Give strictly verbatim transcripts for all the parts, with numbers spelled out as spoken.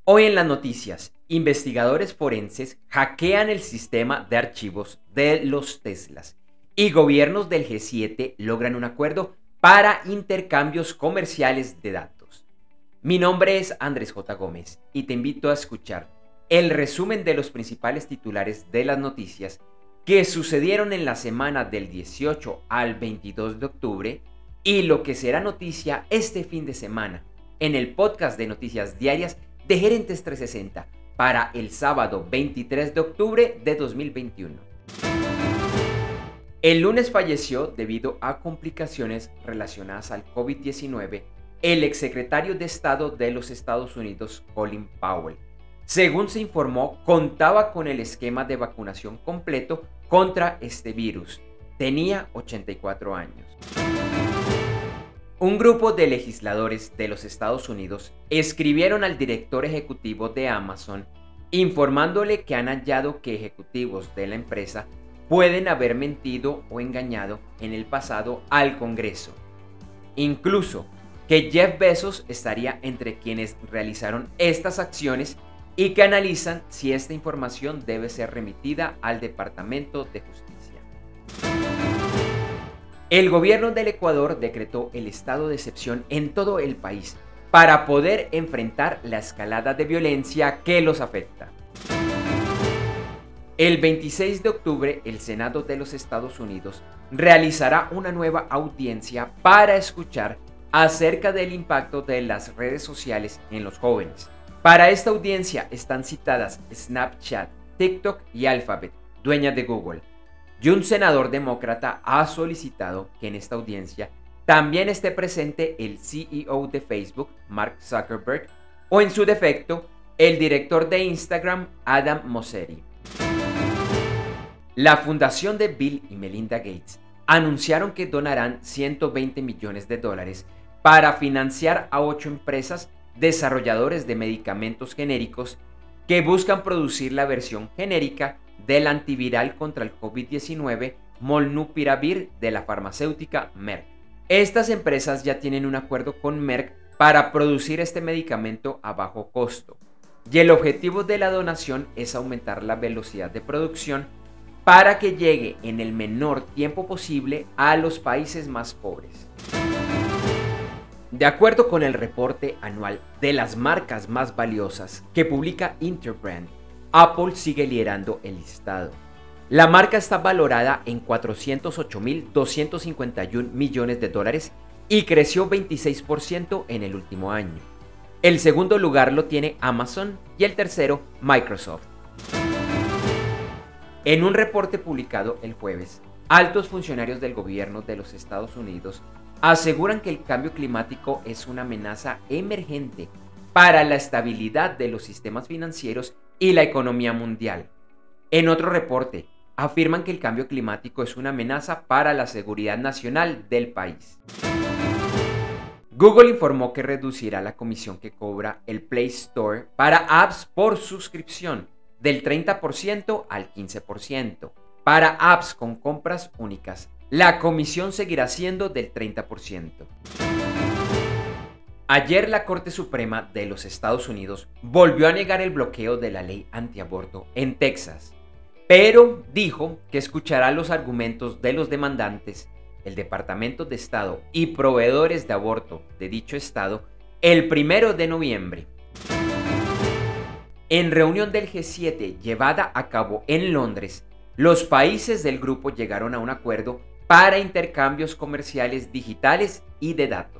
Hoy en las noticias, investigadores forenses hackean el sistema de archivos de los Teslas y gobiernos del G siete logran un acuerdo para intercambios comerciales de datos. Mi nombre es Andrés J. Gómez y te invito a escuchar el resumen de los principales titulares de las noticias que sucedieron en la semana del dieciocho al veintidós de octubre y lo que será noticia este fin de semana en el podcast de noticias diarias de Gerentes trescientos sesenta para el sábado veintitrés de octubre de dos mil veintiuno. El lunes falleció debido a complicaciones relacionadas al COVID diecinueve el exsecretario de Estado de los Estados Unidos, Colin Powell. Según se informó, contaba con el esquema de vacunación completo contra este virus. Tenía ochenta y cuatro años. Un grupo de legisladores de los Estados Unidos escribieron al director ejecutivo de Amazon informándole que han hallado que ejecutivos de la empresa pueden haber mentido o engañado en el pasado al Congreso. Incluso que Jeff Bezos estaría entre quienes realizaron estas acciones y que analizan si esta información debe ser remitida al Departamento de Justicia. El gobierno del Ecuador decretó el estado de excepción en todo el país para poder enfrentar la escalada de violencia que los afecta. El veintiséis de octubre, el Senado de los Estados Unidos realizará una nueva audiencia para escuchar acerca del impacto de las redes sociales en los jóvenes. Para esta audiencia están citadas Snapchat, TikTok y Alphabet, dueñas de Google. Y un senador demócrata ha solicitado que en esta audiencia también esté presente el C E O de Facebook, Mark Zuckerberg, o en su defecto, el director de Instagram, Adam Mosseri. La fundación de Bill y Melinda Gates anunciaron que donarán ciento veinte millones de dólares para financiar a ocho empresas desarrolladores de medicamentos genéricos que buscan producir la versión genérica del antiviral contra el COVID diecinueve Molnupiravir de la farmacéutica Merck. Estas empresas ya tienen un acuerdo con Merck para producir este medicamento a bajo costo, y el objetivo de la donación es aumentar la velocidad de producción para que llegue en el menor tiempo posible a los países más pobres. De acuerdo con el reporte anual de las marcas más valiosas que publica Interbrand, Apple sigue liderando el listado. La marca está valorada en cuatrocientos ocho mil doscientos cincuenta y un millones de dólares y creció veintiséis por ciento en el último año. El segundo lugar lo tiene Amazon y el tercero Microsoft. En un reporte publicado el jueves, altos funcionarios del gobierno de los Estados Unidos aseguran que el cambio climático es una amenaza emergente para la estabilidad de los sistemas financieros y la economía mundial. En otro reporte, afirman que el cambio climático es una amenaza para la seguridad nacional del país. Google informó que reducirá la comisión que cobra el Play Store para apps por suscripción del treinta por ciento al quince por ciento. Para apps con compras únicas, la comisión seguirá siendo del treinta por ciento. Ayer la Corte Suprema de los Estados Unidos volvió a negar el bloqueo de la ley antiaborto en Texas, pero dijo que escuchará los argumentos de los demandantes, el Departamento de Estado y proveedores de aborto de dicho estado el primero de noviembre. En reunión del G siete llevada a cabo en Londres, los países del grupo llegaron a un acuerdo para intercambios comerciales digitales y de datos.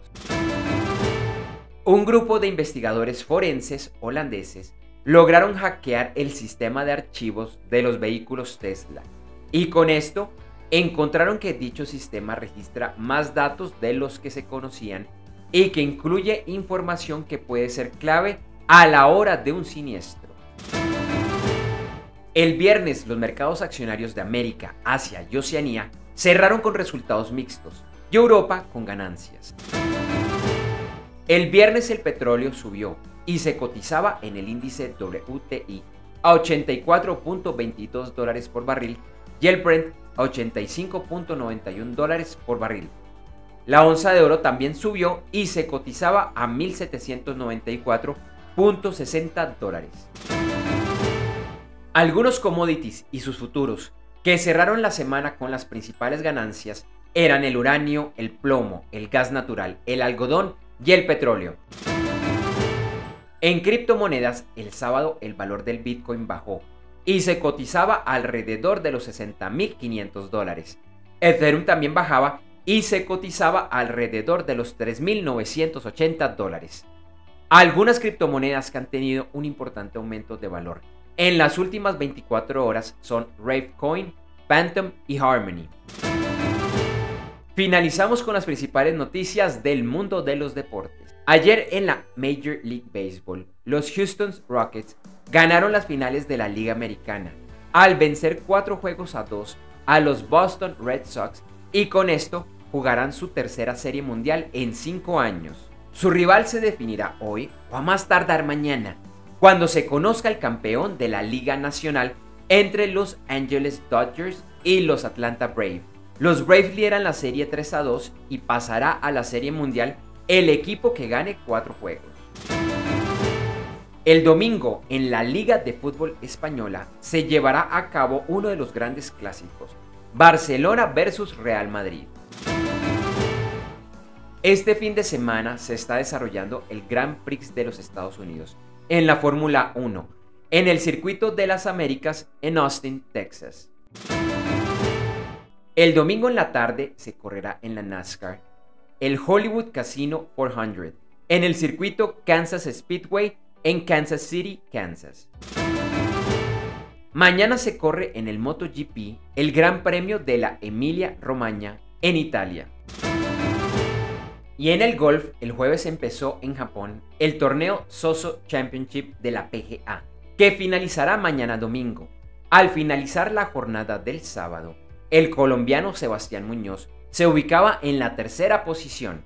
Un grupo de investigadores forenses holandeses lograron hackear el sistema de archivos de los vehículos Tesla y con esto encontraron que dicho sistema registra más datos de los que se conocían y que incluye información que puede ser clave a la hora de un siniestro. El viernes los mercados accionarios de América, Asia y Oceanía cerraron con resultados mixtos y Europa con ganancias. El viernes el petróleo subió y se cotizaba en el índice W T I a ochenta y cuatro punto veintidós dólares por barril y el Brent a ochenta y cinco punto noventa y uno dólares por barril. La onza de oro también subió y se cotizaba a mil setecientos noventa y cuatro punto sesenta dólares. Algunos commodities y sus futuros que cerraron la semana con las principales ganancias eran el uranio, el plomo, el gas natural, el algodón y el petróleo. En criptomonedas, el sábado el valor del Bitcoin bajó y se cotizaba alrededor de los sesenta mil quinientos dólares. Ethereum también bajaba y se cotizaba alrededor de los tres mil novecientos ochenta dólares. Algunas criptomonedas que han tenido un importante aumento de valor en las últimas veinticuatro horas son Ravecoin, Phantom y Harmony. Finalizamos con las principales noticias del mundo de los deportes. Ayer en la Major League Baseball, los Houston Rockets ganaron las finales de la Liga Americana al vencer cuatro juegos a dos a los Boston Red Sox y con esto jugarán su tercera serie mundial en cinco años. Su rival se definirá hoy o a más tardar mañana, cuando se conozca el campeón de la Liga Nacional entre los Angeles Dodgers y los Atlanta Braves. Los Braves lideran la serie tres a dos y pasará a la serie mundial el equipo que gane cuatro juegos. El domingo en la Liga de Fútbol Española se llevará a cabo uno de los grandes clásicos, Barcelona versus Real Madrid. Este fin de semana se está desarrollando el Grand Prix de los Estados Unidos en la Fórmula uno, en el Circuito de las Américas en Austin, Texas. El domingo en la tarde se correrá en la NASCAR el Hollywood Casino cuatrocientos en el circuito Kansas Speedway en Kansas City, Kansas. Mañana se corre en el MotoGP el Gran Premio de la Emilia-Romagna en Italia. Y en el golf, el jueves empezó en Japón el torneo Soso Championship de la P G A, que finalizará mañana domingo. Al finalizar la jornada del sábado, el colombiano Sebastián Muñoz se ubicaba en la tercera posición.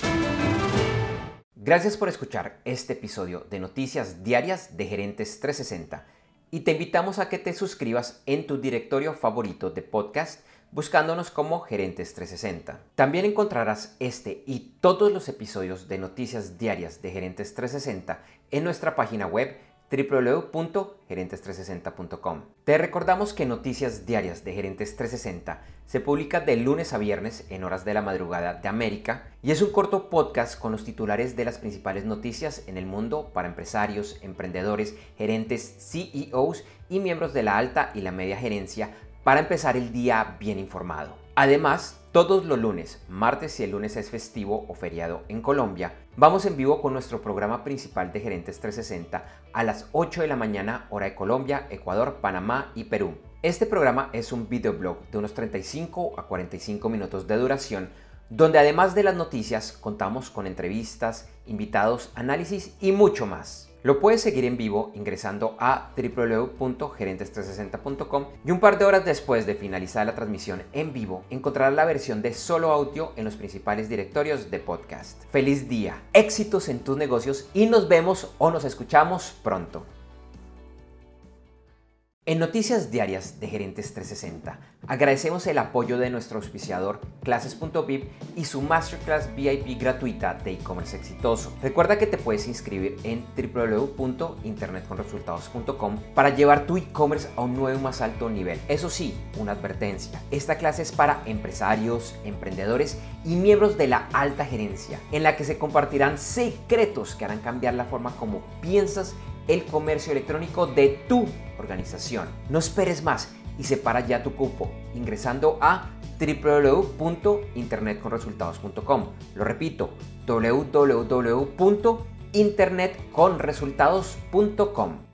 Gracias por escuchar este episodio de Noticias Diarias de Gerentes trescientos sesenta y te invitamos a que te suscribas en tu directorio favorito de podcast buscándonos como Gerentes trescientos sesenta. También encontrarás este y todos los episodios de Noticias Diarias de Gerentes trescientos sesenta en nuestra página web doble u doble u doble u punto gerentes trescientos sesenta punto com. Te recordamos que Noticias Diarias de Gerentes trescientos sesenta se publica de lunes a viernes en horas de la madrugada de América y es un corto podcast con los titulares de las principales noticias en el mundo para empresarios, emprendedores, gerentes, C E Os y miembros de la alta y la media gerencia para empezar el día bien informado. Además, todos los lunes, martes si el lunes es festivo o feriado en Colombia, vamos en vivo con nuestro programa principal de Gerentes trescientos sesenta a las ocho de la mañana hora de Colombia, Ecuador, Panamá y Perú. Este programa es un videoblog de unos treinta y cinco a cuarenta y cinco minutos de duración, donde además de las noticias contamos con entrevistas, invitados, análisis y mucho más. Lo puedes seguir en vivo ingresando a doble u doble u doble u punto gerentes trescientos sesenta punto com y un par de horas después de finalizar la transmisión en vivo encontrarás la versión de solo audio en los principales directorios de podcast. ¡Feliz día! Éxitos en tus negocios y nos vemos o nos escuchamos pronto. En Noticias Diarias de Gerentes trescientos sesenta agradecemos el apoyo de nuestro auspiciador Clases punto V I P y su Masterclass V I P gratuita de e-commerce exitoso. Recuerda que te puedes inscribir en doble u doble u doble u punto internet con resultados punto com para llevar tu e-commerce a un nuevo y más alto nivel. Eso sí, una advertencia, esta clase es para empresarios, emprendedores y miembros de la alta gerencia, en la que se compartirán secretos que harán cambiar la forma como piensas el comercio electrónico de tu organización. No esperes más y separa ya tu cupo ingresando a doble u doble u doble u punto internet con resultados punto com. Lo repito, doble u doble u doble u punto internet con resultados punto com.